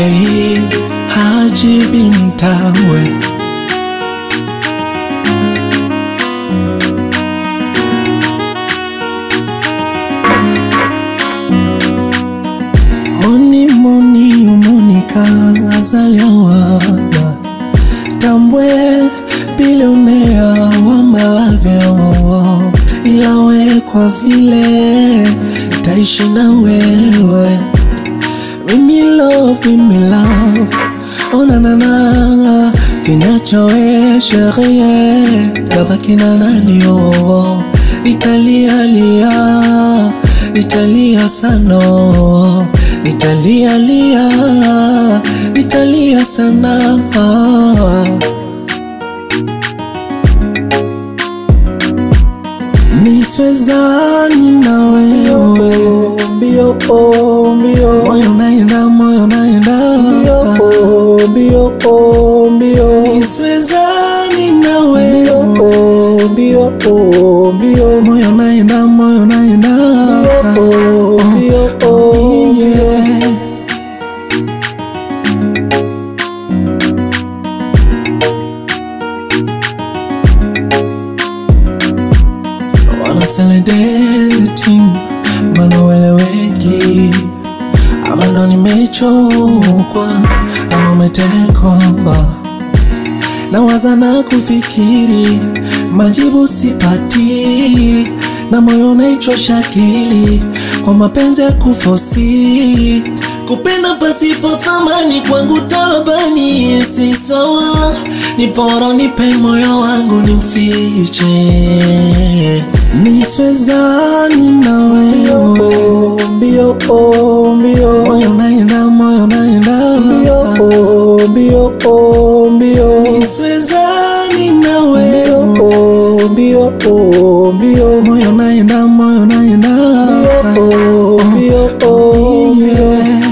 Hey, Haji Bintawe. Moni Monica azaliwa Tambwe bilionea wa malavyo, ilawe kwa vile taishi na wewe. Mimi love oh na na na, kinachowe sherie tabaki na nani oh. Nitalia sana, nitalia sana. Niswezani na wewe, mbio moyo naenda mbio. Niswezani na wewe, mbio moyo naenda yeah. Wanna celebrating mana weleweki, ama ndo nimechokwa, ama umetekwa. Nawaza na kufikiri, majibu sipati, na moyo unaichosha akili kwa mapenzi ya kufosi. Kupenda pasipo thamani kwangu tabani, si sawa. Niporo nipe moyo wangu niufiche. Niswezani na wewe, mbio moyo naenda mbio. Niswezani na wewe, mbio moyo naenda yeah.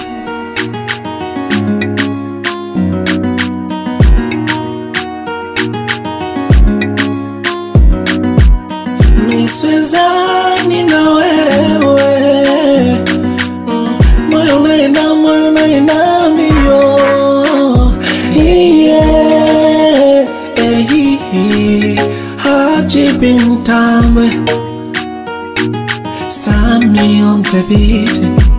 Niswezani na wewe, moyo naenda mbio yeah. Haji Bintawe, Sammy on the beat.